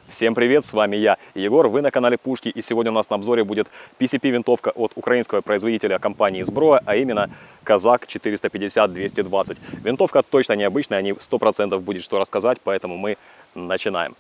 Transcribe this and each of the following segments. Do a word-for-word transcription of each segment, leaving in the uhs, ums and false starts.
Всем привет, с вами я, Егор, вы на канале Пушки, и сегодня у нас на обзоре будет пи си пи-винтовка от украинского производителя компании Зброя, а именно Казак четыреста пятьдесят двести двадцать. Винтовка точно необычная, о ней сто процентов будет что рассказать, поэтому мы начинаем.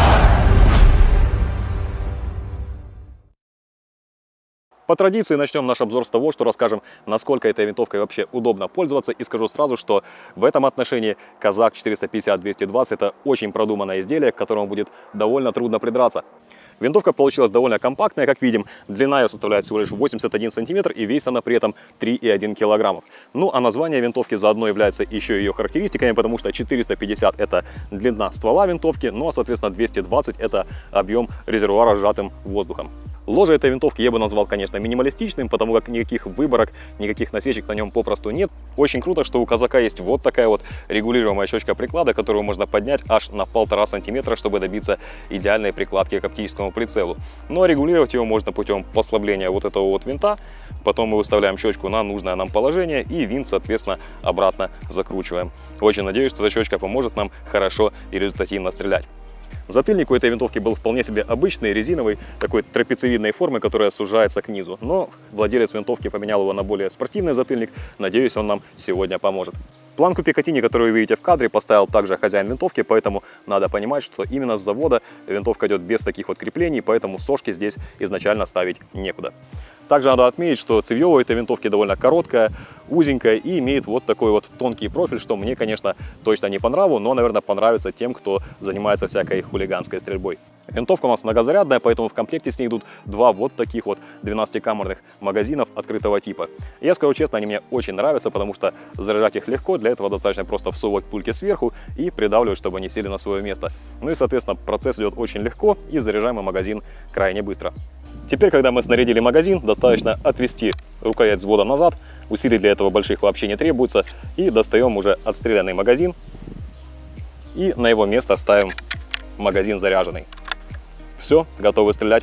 По традиции начнем наш обзор с того, что расскажем, насколько этой винтовкой вообще удобно пользоваться. И скажу сразу, что в этом отношении Казак четыреста пятьдесят двести двадцать это очень продуманное изделие, к которому будет довольно трудно придраться. Винтовка получилась довольно компактная, как видим. Длина ее составляет всего лишь восемьдесят один сантиметр и весит она при этом три и одна килограммов. Ну а название винтовки заодно является еще ее характеристиками, потому что четыреста пятьдесят это длина ствола винтовки, ну а соответственно двести двадцать это объем резервуара сжатым воздухом. Ложе этой винтовки я бы назвал, конечно, минималистичным, потому как никаких выборок, никаких насечек на нем попросту нет. Очень круто, что у Казака есть вот такая вот регулируемая щечка приклада, которую можно поднять аж на полтора сантиметра, чтобы добиться идеальной прикладки к оптическому прицелу. Ну а регулировать его можно путем послабления вот этого вот винта. Потом мы выставляем щечку на нужное нам положение и винт, соответственно, обратно закручиваем. Очень надеюсь, что эта щечка поможет нам хорошо и результативно стрелять. Затыльник у этой винтовки был вполне себе обычный, резиновый, такой трапециевидной формы, которая сужается к низу. Но владелец винтовки поменял его на более спортивный затыльник. Надеюсь, он нам сегодня поможет. Планку Пикатини, которую вы видите в кадре, поставил также хозяин винтовки, поэтому надо понимать, что именно с завода винтовка идет без таких вот креплений, поэтому сошки здесь изначально ставить некуда. Также надо отметить, что цевье у этой винтовки довольно короткое, узенькое и имеет вот такой вот тонкий профиль, что мне, конечно, точно не по нраву, но, наверное, понравится тем, кто занимается всякой хулиганской стрельбой. Винтовка у нас многозарядная, поэтому в комплекте с ней идут два вот таких вот двенадцатикамерных магазинов открытого типа. Я скажу честно, они мне очень нравятся, потому что заряжать их легко, для этого достаточно просто всовывать пульки сверху и придавливать, чтобы они сели на свое место. Ну и, соответственно, процесс идет очень легко и заряжаемый магазин крайне быстро. Теперь, когда мы снарядили магазин, достаточно отвести рукоять взвода назад, усилий для этого больших вообще не требуется, и достаем уже отстрелянный магазин и на его место ставим магазин заряженный. Все, готовы стрелять.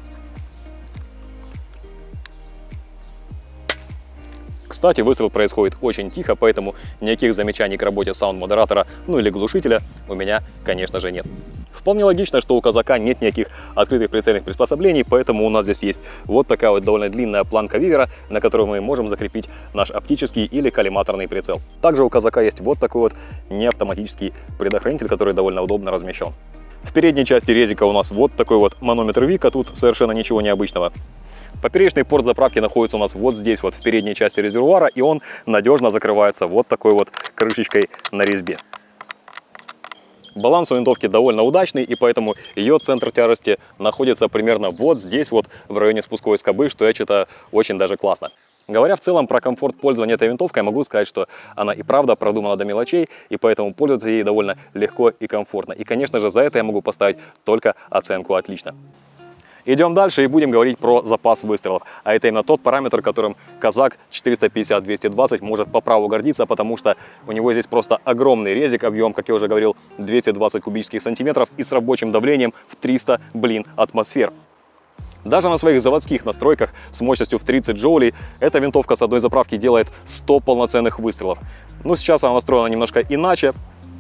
Кстати, выстрел происходит очень тихо, поэтому никаких замечаний к работе саунд-модератора, ну или глушителя у меня, конечно же, нет. Вполне логично, что у Казака нет никаких открытых прицельных приспособлений, поэтому у нас здесь есть вот такая вот довольно длинная планка вивера, на которую мы можем закрепить наш оптический или коллиматорный прицел. Также у Казака есть вот такой вот неавтоматический предохранитель, который довольно удобно размещен. В передней части резика у нас вот такой вот манометр Вика, тут совершенно ничего необычного. Поперечный порт заправки находится у нас вот здесь вот в передней части резервуара, и он надежно закрывается вот такой вот крышечкой на резьбе. Баланс у винтовки довольно удачный, и поэтому ее центр тяжести находится примерно вот здесь вот в районе спусковой скобы, что я считаю очень даже классно. Говоря в целом про комфорт пользования этой винтовкой, могу сказать, что она и правда продумана до мелочей, и поэтому пользоваться ей довольно легко и комфортно. И, конечно же, за это я могу поставить только оценку «отлично». Идем дальше и будем говорить про запас выстрелов. А это именно тот параметр, которым Казак четыреста пятьдесят двести двадцать может по праву гордиться, потому что у него здесь просто огромный резик, объем, как я уже говорил, двести двадцать кубических сантиметров и с рабочим давлением в триста, блин, атмосфер. Даже на своих заводских настройках с мощностью в тридцать джоулей эта винтовка с одной заправки делает сто полноценных выстрелов. Но сейчас она настроена немножко иначе.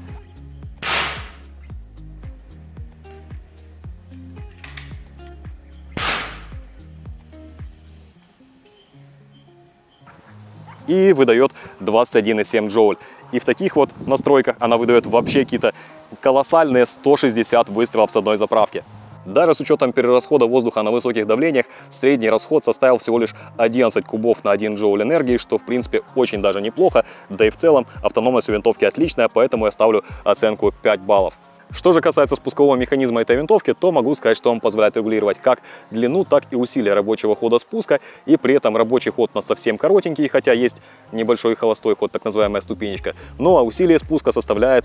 И выдает двадцать один и семь джоуль. И в таких вот настройках она выдает вообще какие-то колоссальные сто шестьдесят выстрелов с одной заправки. Даже с учетом перерасхода воздуха на высоких давлениях, средний расход составил всего лишь одиннадцать кубов на один джоуль энергии, что в принципе очень даже неплохо. Да и в целом автономность у винтовки отличная, поэтому я ставлю оценку пять баллов. Что же касается спускового механизма этой винтовки, то могу сказать, что он позволяет регулировать как длину, так и усилие рабочего хода спуска. И при этом рабочий ход у нас совсем коротенький, хотя есть небольшой холостой ход, так называемая ступенечка. Ну а усилие спуска составляет,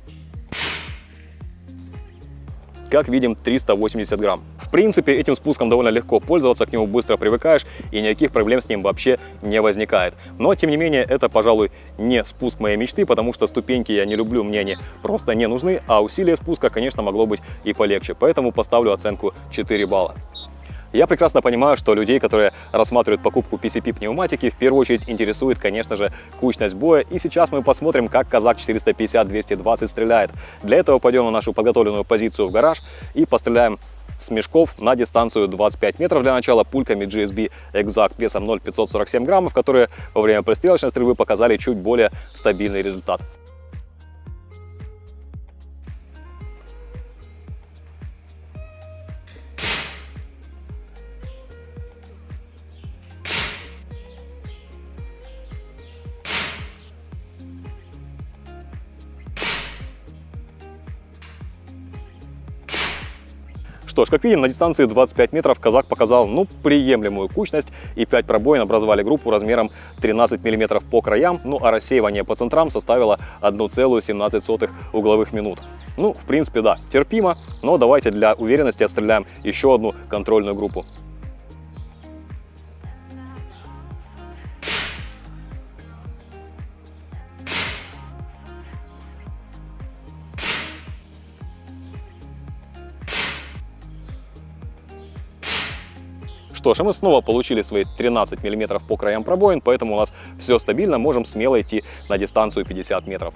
как видим, триста восемьдесят грамм. В принципе, этим спуском довольно легко пользоваться, к нему быстро привыкаешь и никаких проблем с ним вообще не возникает. Но, тем не менее, это, пожалуй, не спуск моей мечты, потому что ступеньки я не люблю, мне они просто не нужны, а усилие спуска, конечно, могло быть и полегче, поэтому поставлю оценку четыре балла. Я прекрасно понимаю, что людей, которые рассматривают покупку пи си пи-пневматики, в первую очередь интересует, конечно же, кучность боя. И сейчас мы посмотрим, как Казак четыреста пятьдесят двести двадцать стреляет. Для этого пойдем на нашу подготовленную позицию в гараж и постреляем с мешков на дистанцию двадцать пять метров для начала пульками джи эс би Exact весом ноль целых пятьсот сорок семь граммов, которые во время пристрелочной стрельбы показали чуть более стабильный результат. Что ж, как видим, на дистанции двадцать пять метров Казак показал, ну, приемлемую кучность, и пять пробоин образовали группу размером тринадцать миллиметров по краям, ну а рассеивание по центрам составило одна целая семнадцать сотых угловых минут. Ну, в принципе, да, терпимо, но давайте для уверенности отстреляем еще одну контрольную группу. Что ж, а мы снова получили свои тринадцать миллиметров по краям пробоин, поэтому у нас все стабильно, можем смело идти на дистанцию пятьдесят метров.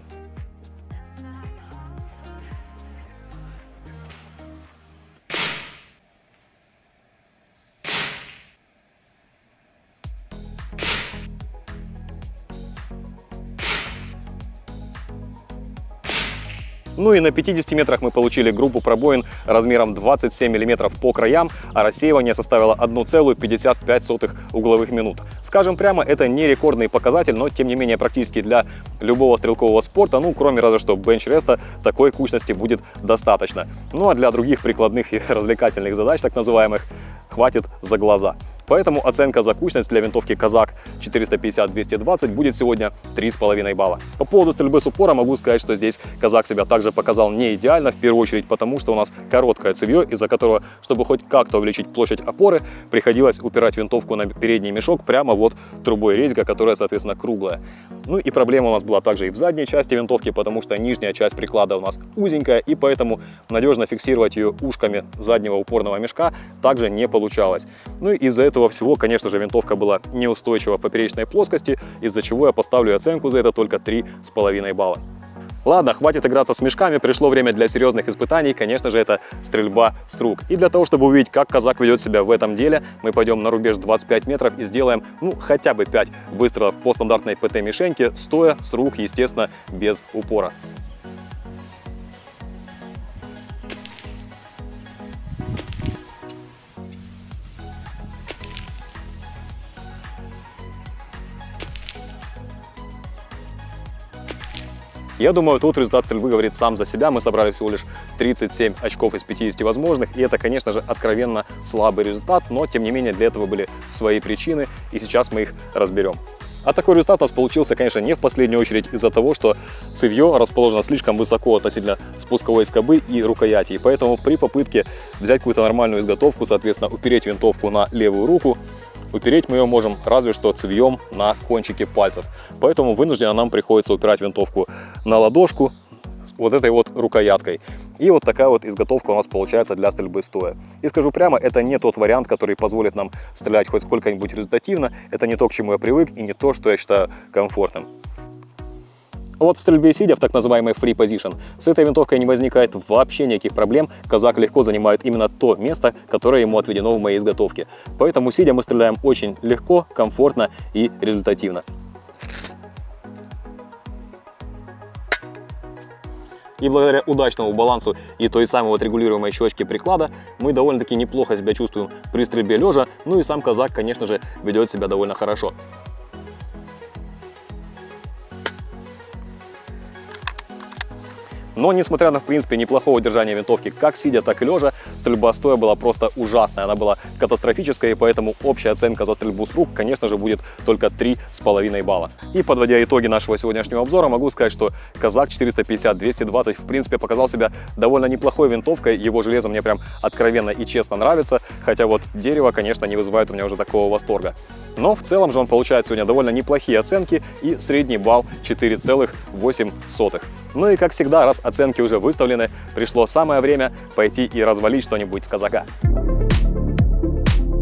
Ну и на пятидесяти метрах мы получили группу пробоин размером двадцать семь миллиметров по краям, а рассеивание составило одна целая пятьдесят пять сотых угловых минут. Скажем прямо, это не рекордный показатель, но тем не менее практически для любого стрелкового спорта, ну кроме разве что бенч-реста, такой кучности будет достаточно. Ну а для других прикладных и развлекательных задач, так называемых, хватит за глаза. Поэтому оценка за кучность для винтовки Казак четыреста пятьдесят двести двадцать будет сегодня три с половиной балла. По поводу стрельбы с упора могу сказать, что здесь Казак себя также показал не идеально, в первую очередь потому, что у нас короткое цевье, из-за которого, чтобы хоть как-то увеличить площадь опоры, приходилось упирать винтовку на передний мешок прямо вот трубой резька, которая, соответственно, круглая. Ну и проблема у нас была также и в задней части винтовки, потому что нижняя часть приклада у нас узенькая, и поэтому надежно фиксировать ее ушками заднего упорного мешка также не получалось. Ну и из-за этого всего, конечно же, винтовка была неустойчива в поперечной плоскости, из-за чего я поставлю оценку за это только три с половиной балла. Ладно, хватит играться с мешками, пришло время для серьезных испытаний, конечно же, это стрельба с рук. И для того, чтобы увидеть, как Казак ведет себя в этом деле, мы пойдем на рубеж двадцать пять метров и сделаем, ну, хотя бы пять выстрелов по стандартной пэ тэ-мишеньке, стоя с рук, естественно, без упора. Я думаю, тут результат стрельбы говорит сам за себя. Мы собрали всего лишь тридцать семь очков из пятидесяти возможных. И это, конечно же, откровенно слабый результат. Но, тем не менее, для этого были свои причины. И сейчас мы их разберем. А такой результат у нас получился, конечно, не в последнюю очередь из-за того, что цевье расположено слишком высоко относительно спусковой скобы и рукояти. И поэтому при попытке взять какую-то нормальную изготовку, соответственно, упереть винтовку на левую руку, упереть мы ее можем разве что цевьем на кончике пальцев. Поэтому вынужденно нам приходится упирать винтовку на ладошку с вот этой вот рукояткой. И вот такая вот изготовка у нас получается для стрельбы стоя. И скажу прямо, это не тот вариант, который позволит нам стрелять хоть сколько-нибудь результативно. Это не то, к чему я привык, и не то, что я считаю комфортным. Вот в стрельбе сидя, в так называемой free position, с этой винтовкой не возникает вообще никаких проблем. Казак легко занимает именно то место, которое ему отведено в моей изготовке. Поэтому сидя мы стреляем очень легко, комфортно и результативно. И благодаря удачному балансу и той самой вот регулируемой щечки приклада мы довольно-таки неплохо себя чувствуем при стрельбе лежа. Ну и сам Казак, конечно же, ведет себя довольно хорошо. Но, несмотря на, в принципе, неплохое удержание винтовки как сидя, так и лежа, стрельба стоя была просто ужасная. Она была катастрофическая, и поэтому общая оценка за стрельбу с рук, конечно же, будет только три с половиной балла. И подводя итоги нашего сегодняшнего обзора, могу сказать, что Казак четыреста пятьдесят двести двадцать, в принципе, показал себя довольно неплохой винтовкой. Его железо мне прям откровенно и честно нравится, хотя вот дерево, конечно, не вызывает у меня уже такого восторга. Но в целом же он получает сегодня довольно неплохие оценки и средний балл четыре целых восемь сотых. Ну и как всегда, раз оценки уже выставлены, пришло самое время пойти и развалить что-нибудь с Казака.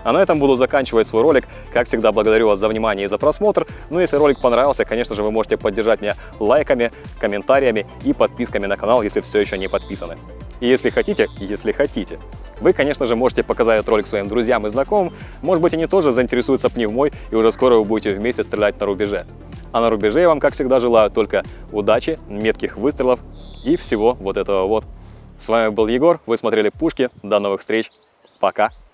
А на этом буду заканчивать свой ролик. Как всегда, благодарю вас за внимание и за просмотр. Ну, если ролик понравился, конечно же, вы можете поддержать меня лайками, комментариями и подписками на канал, если все еще не подписаны. И если хотите, если хотите, вы, конечно же, можете показать этот ролик своим друзьям и знакомым. Может быть, они тоже заинтересуются пневмой, и уже скоро вы будете вместе стрелять на рубеже. А на рубеже я вам, как всегда, желаю только удачи, метких выстрелов и всего вот этого вот. С вами был Егор, вы смотрели «Пушки». До новых встреч, пока!